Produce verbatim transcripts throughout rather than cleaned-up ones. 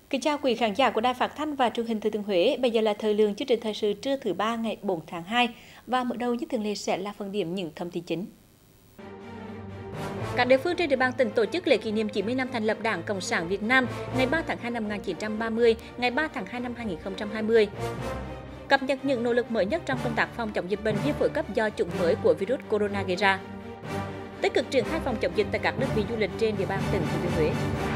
Kính chào quý khán giả của Đài Phát thanh và Truyền hình Thừa Thiên Huế. Bây giờ là thời lượng chương trình thời sự trưa thứ ba ngày bốn tháng hai và mở đầu như thường lệ sẽ là phần điểm những thông tin chính. Các địa phương trên địa bàn tỉnh tổ chức lễ kỷ niệm chín mươi năm thành lập Đảng Cộng sản Việt Nam ngày ba tháng hai năm một nghìn chín trăm ba mươi, ngày ba tháng hai năm hai nghìn không trăm hai mươi. Cập nhật những nỗ lực mới nhất trong công tác phòng chống dịch bệnh viêm phổi cấp do chủng mới của virus corona gây ra. Tích cực triển khai phòng chống dịch tại các đơn vị du lịch trên địa bàn tỉnh Thừa Thiên Huế.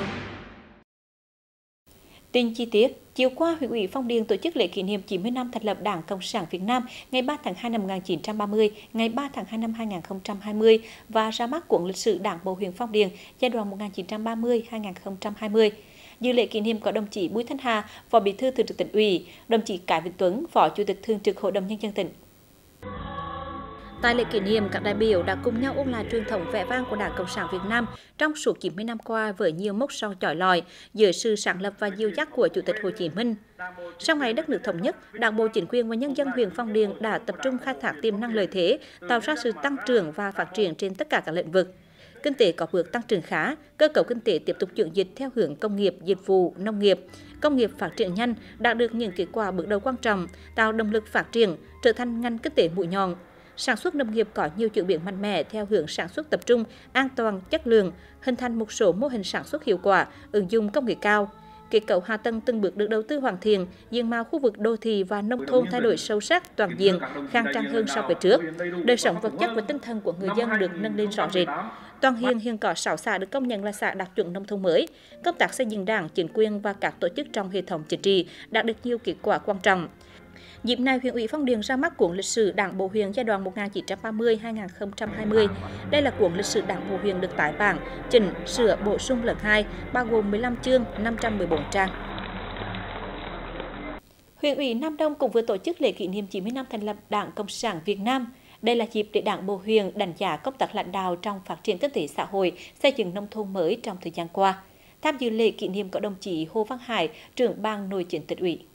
Tin chi tiết, chiều qua, Huyện ủy Phong Điền tổ chức lễ kỷ niệm chín mươi năm thành lập Đảng Cộng sản Việt Nam ngày ba tháng hai năm một nghìn chín trăm ba mươi, ngày ba tháng hai năm hai nghìn không trăm hai mươi và ra mắt cuốn lịch sử Đảng bộ huyện Phong Điền giai đoạn một nghìn chín trăm ba mươi đến hai nghìn không trăm hai mươi. Dự lễ kỷ niệm có đồng chí Bùi Thanh Hà, Phó Bí thư Thường trực Tỉnh ủy, đồng chí Cái Vĩnh Tuấn, Phó Chủ tịch Thường trực Hội đồng Nhân dân tỉnh. Tại lễ kỷ niệm, các đại biểu đã cùng nhau ôn lại truyền thống vẻ vang của Đảng Cộng sản Việt Nam trong suốt chín mươi năm qua với nhiều mốc son chói lọi dưới sự sáng lập và dìu dắt của Chủ tịch Hồ Chí Minh. Sau ngày đất nước thống nhất, Đảng bộ, chính quyền và nhân dân huyện Phong Điền đã tập trung khai thác tiềm năng lợi thế, tạo ra sự tăng trưởng và phát triển trên tất cả các lĩnh vực. Kinh tế có bước tăng trưởng khá, cơ cấu kinh tế tiếp tục chuyển dịch theo hướng công nghiệp, dịch vụ, nông nghiệp. Công nghiệp phát triển nhanh, đạt được những kết quả bước đầu quan trọng, tạo động lực phát triển, trở thành ngành kinh tế mũi nhọn. Sản xuất nông nghiệp có nhiều chuyển biến mạnh mẽ theo hướng sản xuất tập trung, an toàn, chất lượng, hình thành một số mô hình sản xuất hiệu quả, ứng dụng công nghệ cao. Kết cấu hạ tầng từng bước được đầu tư hoàn thiện, diện mạo khu vực đô thị và nông thôn thay đổi sâu sắc, toàn diện, khang trang hơn so với trước. Đời sống vật chất và tinh thần của người dân được nâng lên rõ rệt. Toàn huyện hiện có sáu xã được công nhận là xã đạt chuẩn nông thôn mới. Công tác xây dựng Đảng, chính quyền và các tổ chức trong hệ thống chính trị đạt được nhiều kết quả quan trọng. Dịp này, Huyện ủy Phong Điền ra mắt cuốn lịch sử Đảng bộ huyện giai đoạn một nghìn chín trăm ba mươi đến hai nghìn không trăm hai mươi. Đây là cuốn lịch sử Đảng bộ huyện được tái bản, chỉnh, sửa, bổ sung lần hai, bao gồm mười lăm chương, năm trăm mười bốn trang. Huyện ủy Nam Đông cũng vừa tổ chức lễ kỷ niệm chín mươi năm thành lập Đảng Cộng sản Việt Nam. Đây là dịp để Đảng bộ huyện đánh giá công tác lãnh đạo trong phát triển kinh tế xã hội, xây dựng nông thôn mới trong thời gian qua. Tham dự lễ kỷ niệm có đồng chí Hồ Văn Hải, trưởng ban nội chính Tỉnh ủy.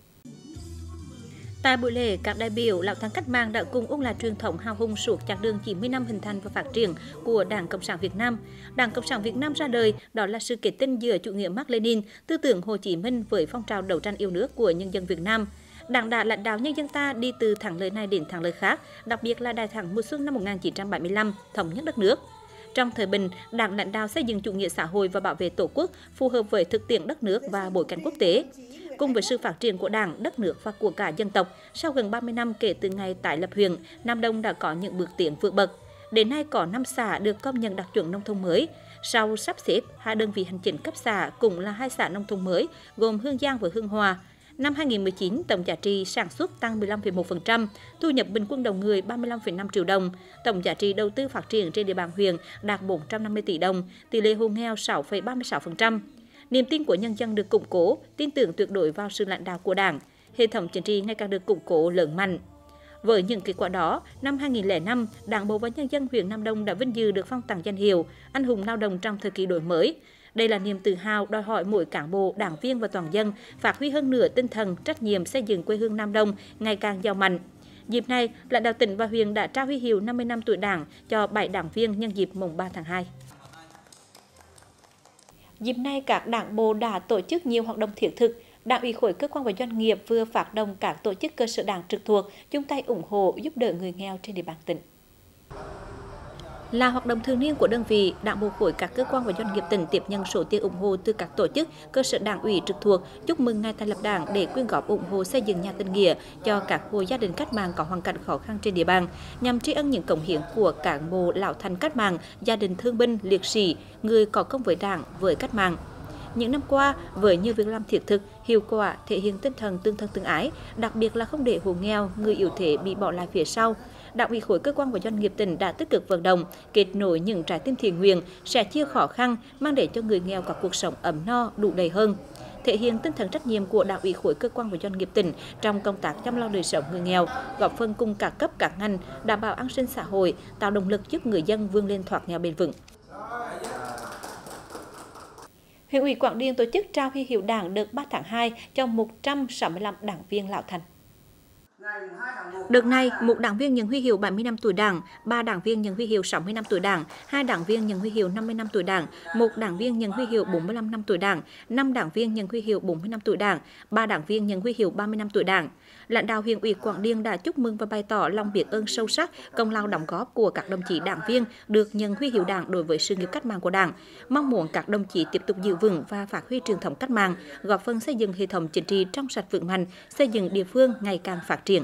Tại buổi lễ, các đại biểu lão thành cách mạng đã cùng ôn lại truyền thống hào hùng suốt chặng đường chín mươi năm hình thành và phát triển của Đảng Cộng sản Việt Nam. Đảng Cộng sản Việt Nam ra đời đó là sự kết tinh giữa chủ nghĩa Mác Lênin, tư tưởng Hồ Chí Minh với phong trào đấu tranh yêu nước của nhân dân Việt Nam. Đảng đã lãnh đạo nhân dân ta đi từ thắng lợi này đến thắng lợi khác, đặc biệt là đại thắng mùa xuân năm một nghìn chín trăm bảy mươi lăm, thống nhất đất nước. Trong thời bình, Đảng lãnh đạo xây dựng chủ nghĩa xã hội và bảo vệ Tổ quốc phù hợp với thực tiễn đất nước và bối cảnh quốc tế. Cùng với sự phát triển của Đảng, đất nước và của cả dân tộc, sau gần ba mươi năm kể từ ngày tái lập huyện, Nam Đông đã có những bước tiến vượt bậc. Đến nay có năm xã được công nhận đạt chuẩn nông thôn mới. Sau sắp xếp, hai đơn vị hành chính cấp xã cũng là hai xã nông thôn mới, gồm Hương Giang và Hương Hòa. Năm hai nghìn không trăm mười chín, tổng giá trị sản xuất tăng mười lăm phẩy một phần trăm, thu nhập bình quân đầu người ba mươi lăm phẩy năm triệu đồng, tổng giá trị đầu tư phát triển trên địa bàn huyện đạt bốn trăm năm mươi tỷ đồng, tỷ lệ hộ nghèo sáu phẩy ba mươi sáu phần trăm. Niềm tin của nhân dân được củng cố, tin tưởng tuyệt đối vào sự lãnh đạo của Đảng, hệ thống chính trị ngày càng được củng cố lớn mạnh. Với những kết quả đó, năm hai nghìn không trăm lẻ năm, Đảng bộ và nhân dân huyện Nam Đông đã vinh dự được phong tặng danh hiệu Anh hùng lao động trong thời kỳ đổi mới. Đây là niềm tự hào đòi hỏi mỗi cán bộ, đảng viên và toàn dân phát huy hơn nữa tinh thần trách nhiệm xây dựng quê hương Nam Đông ngày càng giàu mạnh. Dịp này, lãnh đạo tỉnh và huyện đã trao huy hiệu năm mươi năm tuổi Đảng cho bảy đảng viên nhân dịp mùng ba tháng hai. Dịp này, các đảng bộ đã tổ chức nhiều hoạt động thiết thực. Đảng ủy khối cơ quan và doanh nghiệp vừa phát động các tổ chức cơ sở đảng trực thuộc chung tay ủng hộ giúp đỡ người nghèo trên địa bàn tỉnh. Là hoạt động thường niên của đơn vị, Đảng bộ khối các cơ quan và doanh nghiệp tỉnh tiếp nhận số tiền ủng hộ từ các tổ chức cơ sở đảng ủy trực thuộc chúc mừng ngày thành lập Đảng để quyên góp ủng hộ xây dựng nhà tình nghĩa cho các hộ gia đình cách mạng có hoàn cảnh khó khăn trên địa bàn, nhằm tri ân những cống hiến của cán bộ lão thành cách mạng, gia đình thương binh, liệt sĩ, người có công với Đảng, với cách mạng. Những năm qua, với nhiều việc làm thiết thực, hiệu quả, thể hiện tinh thần tương thân tương ái, đặc biệt là không để hộ nghèo, người yếu thế bị bỏ lại phía sau, Đảng ủy khối cơ quan và doanh nghiệp tỉnh đã tích cực vận động, kết nối những trái tim thiện nguyện, sẻ chia khó khăn, mang đến cho người nghèo có cuộc sống ấm no, đủ đầy hơn. Thể hiện tinh thần trách nhiệm của Đảng ủy khối cơ quan và doanh nghiệp tỉnh trong công tác chăm lo đời sống người nghèo, góp phần cùng các cấp các ngành đảm bảo an sinh xã hội, tạo động lực giúp người dân vươn lên thoát nghèo bền vững. Huyện ủy Quảng Điền tổ chức trao huy hiệu Đảng đợt ba tháng hai cho một trăm sáu mươi lăm đảng viên lão thành. Đợt này, một đảng viên nhận huy hiệu bảy mươi năm tuổi Đảng, ba đảng viên nhận huy hiệu sáu mươi năm tuổi Đảng, hai đảng viên nhận huy hiệu năm mươi năm tuổi Đảng, một đảng viên nhận huy hiệu bốn mươi lăm năm tuổi Đảng, năm đảng viên nhận huy hiệu bốn mươi năm tuổi Đảng, ba đảng viên nhận huy hiệu ba mươi năm tuổi Đảng. Lãnh đạo huyện ủy Quảng Điền đã chúc mừng và bày tỏ lòng biết ơn sâu sắc công lao đóng góp của các đồng chí đảng viên được nhận huy hiệu Đảng đối với sự nghiệp cách mạng của Đảng. Mong muốn các đồng chí tiếp tục giữ vững và phát huy truyền thống cách mạng, góp phần xây dựng hệ thống chính trị trong sạch vững mạnh, xây dựng địa phương ngày càng phát triển.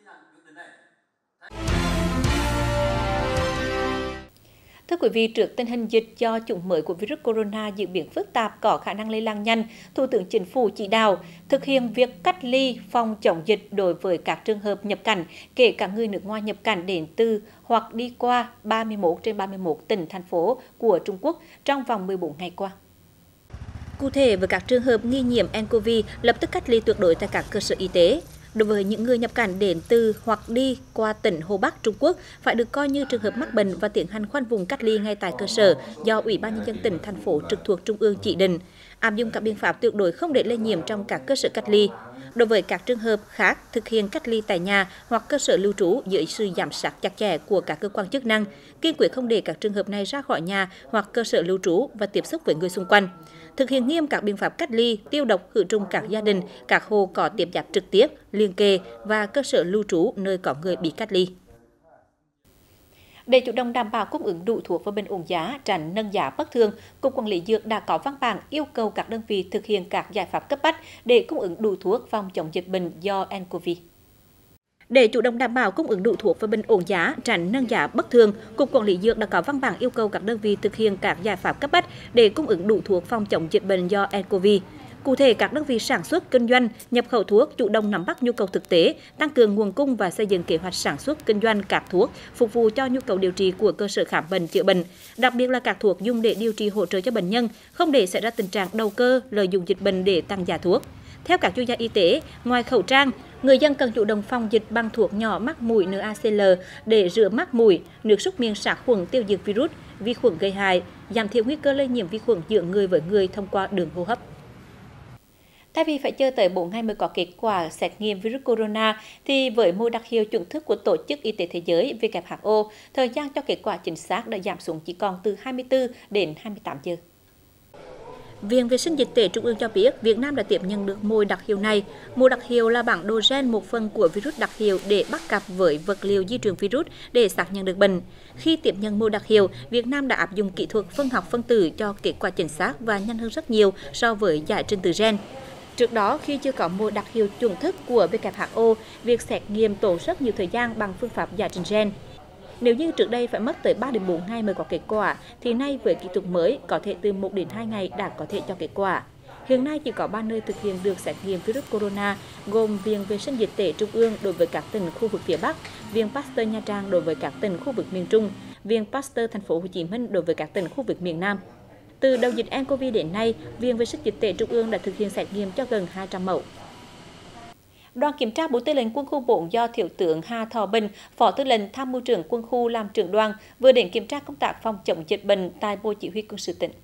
Thưa quý vị, trước tình hình dịch do chủng mới của virus corona diễn biến phức tạp có khả năng lây lan nhanh, Thủ tướng Chính phủ chỉ đạo thực hiện việc cách ly phòng chống dịch đối với các trường hợp nhập cảnh, kể cả người nước ngoài nhập cảnh đến từ hoặc đi qua ba mươi mốt trên ba mươi mốt tỉnh, thành phố của Trung Quốc trong vòng mười bốn ngày qua. Cụ thể, với các trường hợp nghi nhiễm nCoV, lập tức cách ly tuyệt đối tại các cơ sở y tế. Đối với những người nhập cảnh đến từ hoặc đi qua tỉnh Hồ Bắc, Trung Quốc, phải được coi như trường hợp mắc bệnh và tiến hành khoanh vùng cách ly ngay tại cơ sở do Ủy ban Nhân dân tỉnh, thành phố trực thuộc Trung ương chỉ định, áp dụng các biện pháp tuyệt đối không để lây nhiễm trong các cơ sở cách ly. Đối với các trường hợp khác, thực hiện cách ly tại nhà hoặc cơ sở lưu trú dưới sự giám sát chặt chẽ của các cơ quan chức năng, kiên quyết không để các trường hợp này ra khỏi nhà hoặc cơ sở lưu trú và tiếp xúc với người xung quanh. Thực hiện nghiêm các biện pháp cách ly, tiêu độc khử trùng các gia đình, các hộ có tiếp giáp trực tiếp, liên kề và cơ sở lưu trú nơi có người bị cách ly. Để chủ động đảm bảo cung ứng đủ thuốc và bình ổn giá, tránh nâng giá bất thường, Cục Quản lý Dược đã có văn bản yêu cầu các đơn vị thực hiện các giải pháp cấp bách để cung ứng đủ thuốc phòng chống dịch bệnh do nCoV. Để chủ động đảm bảo cung ứng đủ thuốc và bình ổn giá, tránh nâng giá bất thường, Cục Quản lý Dược đã có văn bản yêu cầu các đơn vị thực hiện các giải pháp cấp bách để cung ứng đủ thuốc phòng chống dịch bệnh do nCoV. Cụ thể, các đơn vị sản xuất, kinh doanh, nhập khẩu thuốc chủ động nắm bắt nhu cầu thực tế, tăng cường nguồn cung và xây dựng kế hoạch sản xuất, kinh doanh các thuốc phục vụ cho nhu cầu điều trị của cơ sở khám bệnh chữa bệnh, đặc biệt là các thuốc dùng để điều trị hỗ trợ cho bệnh nhân, không để xảy ra tình trạng đầu cơ lợi dụng dịch bệnh để tăng giá thuốc. Theo các chuyên gia y tế, ngoài khẩu trang, người dân cần chủ động phòng dịch bằng thuốc nhỏ mắc mũi en a xê lờ để rửa mắc mũi, nước súc miệng sát khuẩn tiêu diệt virus, vi khuẩn gây hại, giảm thiểu nguy cơ lây nhiễm vi khuẩn giữa người với người thông qua đường hô hấp. Thay vì phải chờ tới bốn ngày mới có kết quả xét nghiệm virus corona, thì với mô đặc hiệu chuẩn thức của Tổ chức Y tế Thế giới W H O, thời gian cho kết quả chính xác đã giảm xuống chỉ còn từ hai mươi tư đến hai mươi tám giờ. Viện Vệ sinh Dịch tễ Trung ương cho biết Việt Nam đã tiếp nhận được mô đặc hiệu này. Mô đặc hiệu là bản đồ gen một phần của virus đặc hiệu để bắt cặp với vật liệu di truyền virus để xác nhận được bệnh. Khi tiếp nhận mô đặc hiệu, Việt Nam đã áp dụng kỹ thuật phân học phân tử cho kết quả chính xác và nhanh hơn rất nhiều so với giải trình tự gen. Trước đó, khi chưa có mô đặc hiệu chuẩn thức của W H O, việc xét nghiệm tốn rất nhiều thời gian bằng phương pháp giải trình gen. Nếu như trước đây phải mất tới ba đến bốn ngày mới có kết quả, thì nay với kỹ thuật mới có thể từ một đến hai ngày đã có thể cho kết quả. Hiện nay chỉ có ba nơi thực hiện được xét nghiệm virus corona, gồm Viện Vệ sinh Dịch tễ Trung ương đối với các tỉnh khu vực phía Bắc, Viện Pasteur Nha Trang đối với các tỉnh khu vực miền Trung, Viện Pasteur Thành phố Hồ Chí Minh đối với các tỉnh khu vực miền Nam. Từ đầu dịch nCoV đến nay, Viện Vệ sinh Dịch tễ Trung ương đã thực hiện xét nghiệm cho gần hai trăm mẫu. Đoàn kiểm tra Bộ Tư lệnh Quân khu bốn do Thiếu tướng Hà Thọ Bình, Phó Tư lệnh Tham mưu trưởng Quân khu làm trưởng đoàn vừa đến kiểm tra công tác phòng chống dịch bệnh tại Bộ Chỉ huy Quân sự tỉnh.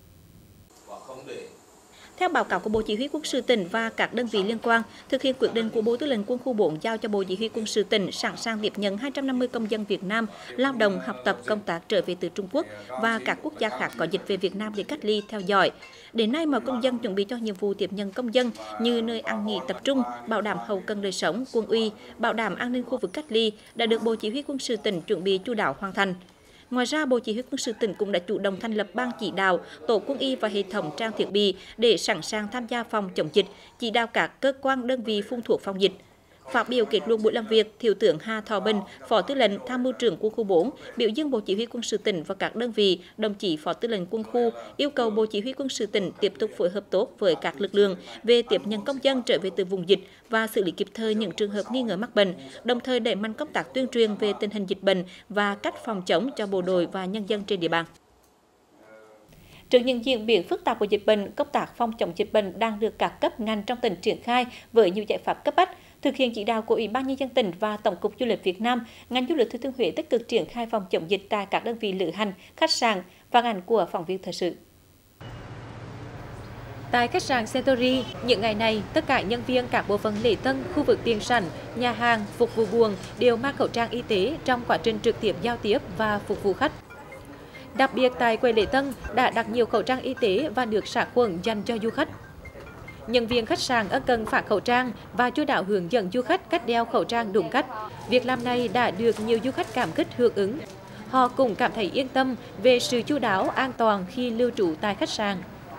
Theo báo cáo của Bộ Chỉ huy Quân sự tỉnh và các đơn vị liên quan, thực hiện quyết định của Bộ Tư lệnh Quân khu bốn giao cho Bộ Chỉ huy Quân sự tỉnh sẵn sàng tiếp nhận hai trăm năm mươi công dân Việt Nam lao động, học tập, công tác trở về từ Trung Quốc và các quốc gia khác có dịch về Việt Nam để cách ly, theo dõi. Đến nay, mọi công dân chuẩn bị cho nhiệm vụ tiếp nhận công dân như nơi ăn nghỉ tập trung, bảo đảm hậu cần đời sống, quân uy, bảo đảm an ninh khu vực cách ly đã được Bộ Chỉ huy Quân sự tỉnh chuẩn bị chu đáo hoàn thành. Ngoài ra, Bộ Chỉ huy Quân sự tỉnh cũng đã chủ động thành lập ban chỉ đạo, tổ quân y và hệ thống trang thiết bị để sẵn sàng tham gia phòng chống dịch, chỉ đạo các cơ quan đơn vị phun thuốc phòng dịch. Phát biểu kết luận buổi làm việc, Thiếu tướng Hà Thọ Bình, Phó Tư lệnh Tham mưu trưởng Quân khu bốn, biểu dương Bộ Chỉ huy Quân sự tỉnh và các đơn vị, đồng chí Phó Tư lệnh Quân khu yêu cầu Bộ Chỉ huy Quân sự tỉnh tiếp tục phối hợp tốt với các lực lượng về tiếp nhận công dân trở về từ vùng dịch và xử lý kịp thời những trường hợp nghi ngờ mắc bệnh, đồng thời đẩy mạnh công tác tuyên truyền về tình hình dịch bệnh và cách phòng chống cho bộ đội và nhân dân trên địa bàn. Trước những diễn biến phức tạp của dịch bệnh, công tác phòng chống dịch bệnh đang được các cấp ngành trong tỉnh triển khai với nhiều giải pháp cấp bách. Thực hiện chỉ đạo của Ủy ban Nhân dân tỉnh và Tổng cục Du lịch Việt Nam, ngành du lịch Thừa Thiên Huế tích cực triển khai phòng chống dịch tại các đơn vị lữ hành, khách sạn. Phản ánh của phóng viên thời sự. Tại khách sạn Century, những ngày này, tất cả nhân viên các bộ phận lễ tân, khu vực tiền sảnh, nhà hàng, phục vụ buồng đều mang khẩu trang y tế trong quá trình trực tiếp giao tiếp và phục vụ khách. Đặc biệt tại quầy lễ tân đã đặt nhiều khẩu trang y tế và nước sát khuẩn dành cho du khách. Nhân viên khách sạn ân cần phát khẩu trang và chu đáo hướng dẫn du khách cách đeo khẩu trang đúng cách. Việc làm này đã được nhiều du khách cảm kích hưởng ứng. Họ cũng cảm thấy yên tâm về sự chu đáo, an toàn khi lưu trú tại khách sạn.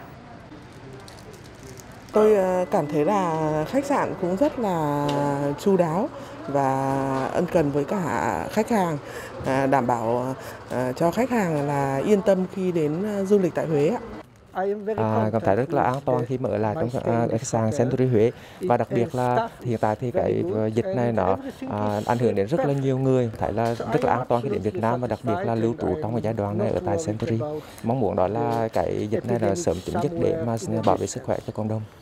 Tôi cảm thấy là khách sạn cũng rất là chu đáo và ân cần với cả khách hàng, đảm bảo cho khách hàng là yên tâm khi đến du lịch tại Huế. À, cảm thấy rất là an toàn khi mở lại trong khách sạn Century Huế, và đặc biệt là hiện tại thì cái dịch này nó à, ảnh hưởng đến rất là nhiều người, thấy là rất là an toàn khi đến Việt Nam, và đặc biệt là lưu trú trong cái giai đoạn này ở tại Century. Mong muốn đó là cái dịch này là sớm chấm dứt để mà bảo vệ sức khỏe cho cộng đồng.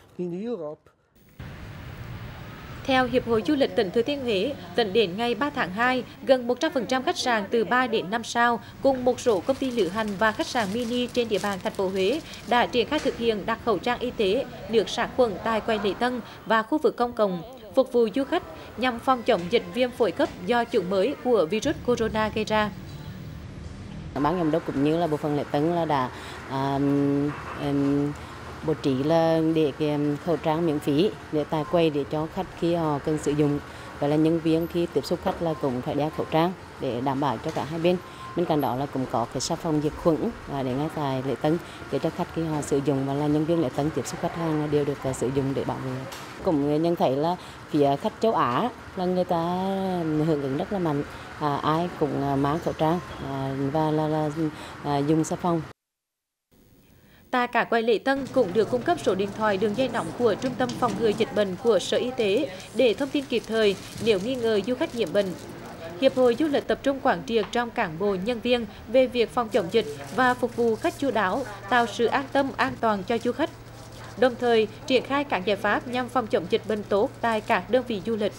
Theo Hiệp hội Du lịch tỉnh Thừa Thiên Huế, tính đến ngày ba tháng hai, gần một trăm phần trăm khách sạn từ ba đến năm sao cùng một số công ty lữ hành và khách sạn mini trên địa bàn thành phố Huế đã triển khai thực hiện đặt khẩu trang y tế, nước sát khuẩn tại quầy lễ tân và khu vực công cộng phục vụ du khách nhằm phòng chống dịch viêm phổi cấp do chủng mới của virus corona gây ra. Ban giám đốc cũng như là bộ phận lễ tân là đã à, um, bố trí là để cái khẩu trang miễn phí để tại quầy để cho khách khi họ cần sử dụng, và là nhân viên khi tiếp xúc khách là cũng phải đeo khẩu trang để đảm bảo cho cả hai bên. Bên cạnh đó là cũng có cái xà phòng diệt khuẩn và để ngay tại lễ tân để cho khách khi họ sử dụng, và là nhân viên lễ tân tiếp xúc khách hàng đều được sử dụng để bảo vệ. Cũng nhận thấy là phía khách châu Á là người ta hưởng ứng rất là mạnh, à, ai cũng mang khẩu trang à, và là, là à, dùng xà phòng. Tại các quầy lễ tân cũng được cung cấp số điện thoại đường dây nóng của Trung tâm phòng ngừa dịch bệnh của Sở Y tế để thông tin kịp thời nếu nghi ngờ du khách nhiễm bệnh. Hiệp hội Du lịch tập trung quán triệt trong cán bộ nhân viên về việc phòng chống dịch và phục vụ khách chu đáo, tạo sự an tâm an toàn cho du khách. Đồng thời triển khai các giải pháp nhằm phòng chống dịch bệnh tốt tại các đơn vị du lịch.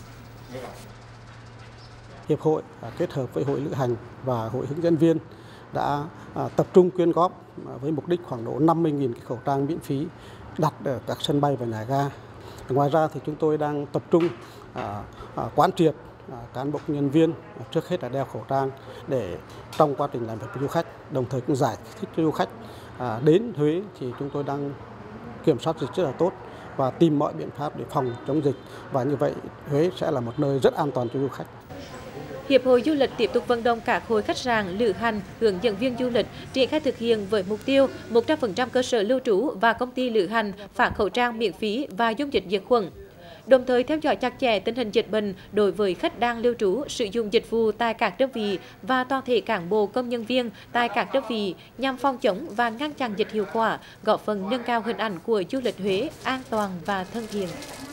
Hiệp hội kết hợp với hội lữ hành và hội hướng dẫn viên đã tập trung quyên góp với mục đích khoảng độ năm mươi nghìn cái khẩu trang miễn phí đặt ở các sân bay và nhà ga. Ngoài ra thì chúng tôi đang tập trung quán triệt cán bộ nhân viên trước hết là đeo khẩu trang để trong quá trình làm việc với du khách, đồng thời cũng giải thích cho du khách đến Huế thì chúng tôi đang kiểm soát dịch rất là tốt và tìm mọi biện pháp để phòng chống dịch, và như vậy Huế sẽ là một nơi rất an toàn cho du khách. Hiệp hội Du lịch tiếp tục vận động các hội khách sạn, lữ hành, hướng dẫn viên du lịch triển khai thực hiện với mục tiêu một trăm phần trăm cơ sở lưu trú và công ty lữ hành phát khẩu trang miễn phí và dung dịch diệt khuẩn. Đồng thời theo dõi chặt chẽ tình hình dịch bệnh đối với khách đang lưu trú, sử dụng dịch vụ tại các đơn vị và toàn thể cán bộ công nhân viên tại các đơn vị nhằm phòng chống và ngăn chặn dịch hiệu quả, góp phần nâng cao hình ảnh của du lịch Huế an toàn và thân thiện.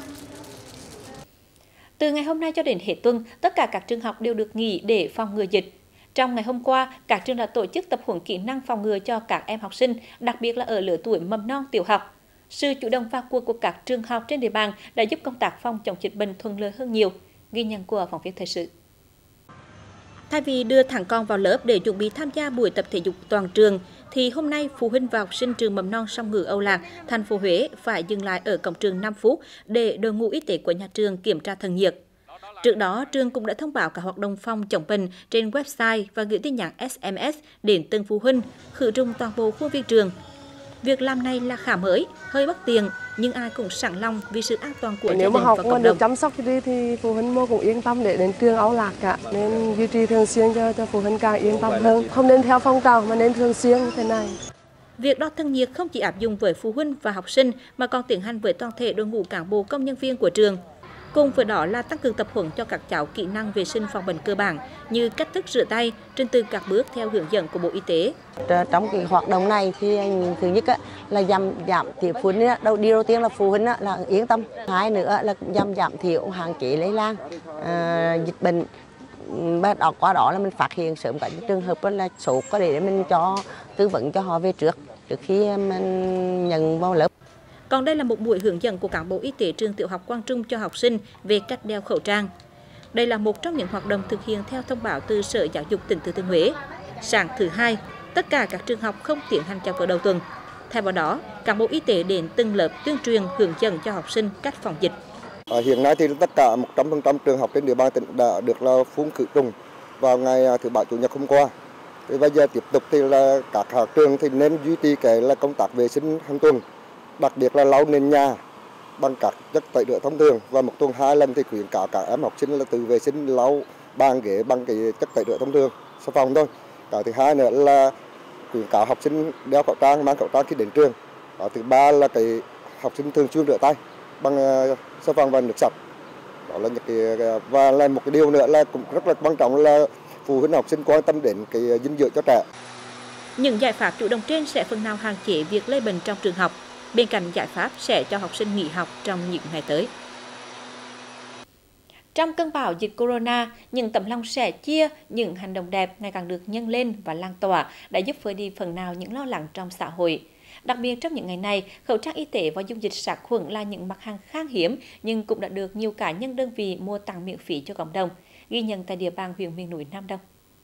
Từ ngày hôm nay cho đến hết tuần, tất cả các trường học đều được nghỉ để phòng ngừa dịch. Trong ngày hôm qua, các trường đã tổ chức tập huấn kỹ năng phòng ngừa cho các em học sinh, đặc biệt là ở lứa tuổi mầm non, tiểu học. Sự chủ động vào cuộc của các trường học trên địa bàn đã giúp công tác phòng chống dịch bệnh thuận lợi hơn nhiều. Ghi nhận của phóng viên thời sự. Thay vì đưa thẳng con vào lớp để chuẩn bị tham gia buổi tập thể dục toàn trường, thì hôm nay phụ huynh và học sinh trường mầm non Song Ngữ Âu Lạc, thành phố Huế phải dừng lại ở cổng trường năm phút để đội ngũ y tế của nhà trường kiểm tra thân nhiệt. Trước đó, trường cũng đã thông báo các hoạt động phòng chống bệnh trên website và gửi tin nhắn ét em ét đến từng phụ huynh, khử trùng toàn bộ khuôn viên trường. Việc làm này là khá mới, hơi bất tiện, nhưng ai cũng sẵn lòng vì sự an toàn của gia đình và cộng đồng. Nếu mà học được chăm sóc đi thì phụ huynh mua cũng yên tâm để đến trường Âu Lạc cả, nên duy trì thường xuyên cho cho phụ huynh càng yên tâm hơn, không nên theo phong trào mà nên thường xuyên như thế này. Việc đo thân nhiệt không chỉ áp dụng với phụ huynh và học sinh mà còn tiến hành với toàn thể đội ngũ cán bộ công nhân viên của trường. Cùng với đó là tăng cường tập huấn cho các cháu kỹ năng vệ sinh phòng bệnh cơ bản như cách thức rửa tay, trình tự các bước theo hướng dẫn của Bộ Y tế. Trong cái hoạt động này thì thứ nhất là giảm giảm thiểu phụ huynh, đầu điều đầu tiên là phụ huynh là yên tâm, hai nữa là giảm giảm thiểu hạn chế lây lan à, dịch bệnh. Đó, qua đó là mình phát hiện sớm các trường hợp là sốt có để mình cho tư vấn cho họ về trước trước khi mình nhận vào lớp. Còn đây là một buổi hướng dẫn của cán bộ y tế trường tiểu học Quang Trung cho học sinh về cách đeo khẩu trang. Đây là một trong những hoạt động thực hiện theo thông báo từ Sở Giáo dục tỉnh Thừa Thiên Huế. Sáng thứ hai, tất cả các trường học không tiến hành chào cờ đầu tuần. Thay vào đó, cán bộ y tế đến từng lớp tuyên truyền hướng dẫn cho học sinh cách phòng dịch. À, hiện nay thì tất cả một trăm phần trăm trường học trên địa bàn tỉnh đã được là phun khử trùng vào ngày thứ Bảy Chủ nhật hôm qua. Thì bây giờ tiếp tục thì là các trường thì nên duy trì cái là công tác vệ sinh hàng tuần, đặc biệt là lau nền nhà bằng các chất tẩy rửa thông thường, và một tuần hai lần thì khuyến cáo các em học sinh là tự vệ sinh lau bàn ghế bằng cái chất tẩy rửa thông thường, xà phòng thôi. Cái thứ hai nữa là khuyến cáo học sinh đeo khẩu trang, mang khẩu trang khi đến trường. Cái thứ ba là cái học sinh thường xuyên rửa tay bằng xà phòng và nước sạch. Đó là những cái, và là một cái điều nữa là cũng rất là quan trọng là phụ huynh học sinh quan tâm đến cái dinh dưỡng cho trẻ. Những giải pháp chủ động trên sẽ phần nào hạn chế việc lây bệnh trong trường học. Bên cạnh giải pháp sẽ cho học sinh nghỉ học trong những ngày tới. Trong cơn bão dịch corona, những tấm lòng sẻ chia, những hành động đẹp ngày càng được nhân lên và lan tỏa đã giúp vơi đi phần nào những lo lắng trong xã hội. Đặc biệt trong những ngày này, khẩu trang y tế và dung dịch sát khuẩn là những mặt hàng khan hiếm nhưng cũng đã được nhiều cá nhân đơn vị mua tặng miễn phí cho cộng đồng, ghi nhận tại địa bàn huyện miền núi Nam Đông.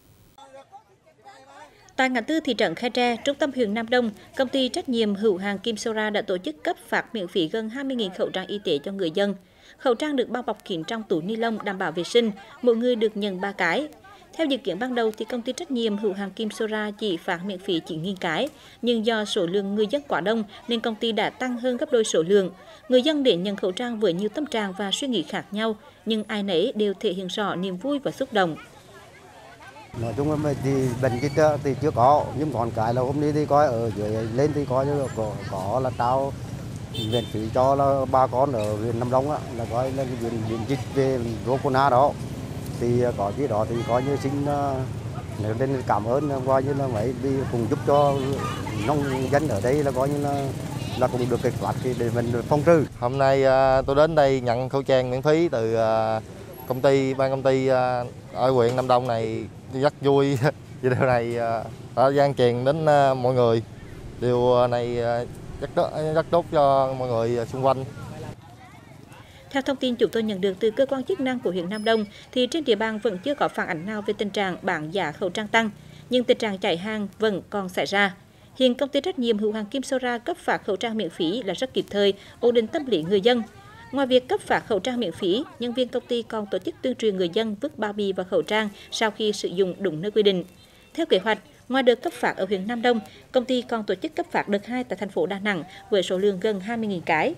Tại ngã tư thị trấn Khe Tre, trung tâm huyện Nam Đông, công ty trách nhiệm hữu hạn Kim Sora đã tổ chức cấp phát miễn phí gần hai mươi nghìn khẩu trang y tế cho người dân. Khẩu trang được bao bọc kín trong túi ni lông đảm bảo vệ sinh, mỗi người được nhận ba cái. Theo dự kiến ban đầu thì công ty trách nhiệm hữu hạn Kim Sora chỉ phát miễn phí chín nghìn cái, nhưng do số lượng người dân quá đông nên công ty đã tăng hơn gấp đôi số lượng. Người dân đến nhận khẩu trang với nhiều tâm trạng và suy nghĩ khác nhau, nhưng ai nấy đều thể hiện rõ niềm vui và xúc động. Nói chung là thì bệnh dịch thì chưa có, nhưng còn cái là hôm nay thì coi ở dưới lên thì coi như có, có là trao miễn phí cho là bà con ở huyện Nam Đông á, là coi là cái viện dịch về corona đó, thì có gì đó thì coi như xin nếu nên cảm ơn, coi như là mấy đi cùng giúp cho nông dân ở đây là coi như là là cũng được cái quạt để mình phong trừ. Hôm nay tôi đến đây nhận khẩu trang miễn phí từ công ty ban công ty ở huyện Nam Đông này, rất vui. Vì điều này đã lan truyền đến mọi người, điều này rất tốt, rất tốt cho mọi người xung quanh. Theo thông tin chúng tôi nhận được từ cơ quan chức năng của huyện Nam Đông, thì trên địa bàn vẫn chưa có phản ánh nào về tình trạng bán giá khẩu trang tăng, nhưng tình trạng chạy hàng vẫn còn xảy ra. Hiện công ty trách nhiệm hữu hạn Kim Sora cấp phát khẩu trang miễn phí là rất kịp thời, ổn định tâm lý người dân. Ngoài việc cấp phát khẩu trang miễn phí, nhân viên công ty còn tổ chức tuyên truyền người dân vứt bao bì và khẩu trang sau khi sử dụng đúng nơi quy định. Theo kế hoạch, ngoài đợt cấp phát ở huyện Nam Đông, công ty còn tổ chức cấp phát đợt hai tại thành phố Đà Nẵng với số lượng gần hai mươi nghìn cái.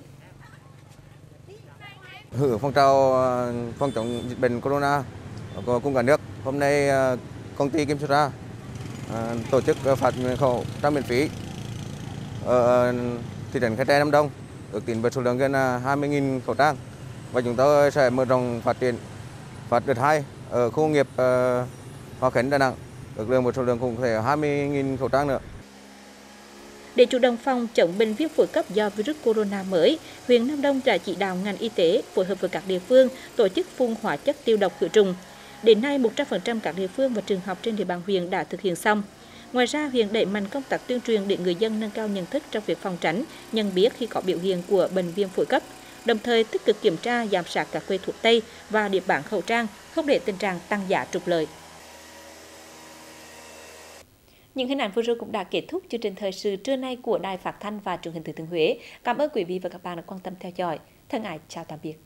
Hưởng phong trào phòng chống dịch bệnh corona cùng cả nước, hôm nay công ty Kim Sora tổ chức phát khẩu trang miễn phí ở thị trấn Khe Tre Nam Đông, ước tính với số lượng gần hai mươi nghìn khẩu trang, và chúng tôi sẽ mở rộng phát triển phát đợt hai ở khu công nghiệp Hòa Khánh Đà Nẵng, ước lượng một số lượng cũng thể hai mươi nghìn khẩu trang nữa. Để chủ động phòng chống bệnh viêm phổi cấp do virus corona mới, huyện Nam Đông đã chỉ đạo ngành y tế phối hợp với các địa phương tổ chức phun hóa chất tiêu độc khử trùng. Đến nay, một trăm phần trăm các địa phương và trường học trên địa bàn huyện đã thực hiện xong. Ngoài ra, huyện đẩy mạnh công tác tuyên truyền để người dân nâng cao nhận thức trong việc phòng tránh, nhận biết khi có biểu hiện của bệnh viêm phổi cấp, đồng thời tích cực kiểm tra, giám sát các quầy thuốc tây và điểm bán khẩu trang, không để tình trạng tăng giá trục lợi. Những hình ảnh vừa rồi cũng đã kết thúc chương trình thời sự trưa nay của Đài Phát thanh và Truyền hình Thừa Thiên Huế. Cảm ơn quý vị và các bạn đã quan tâm theo dõi. Thân ái chào tạm biệt.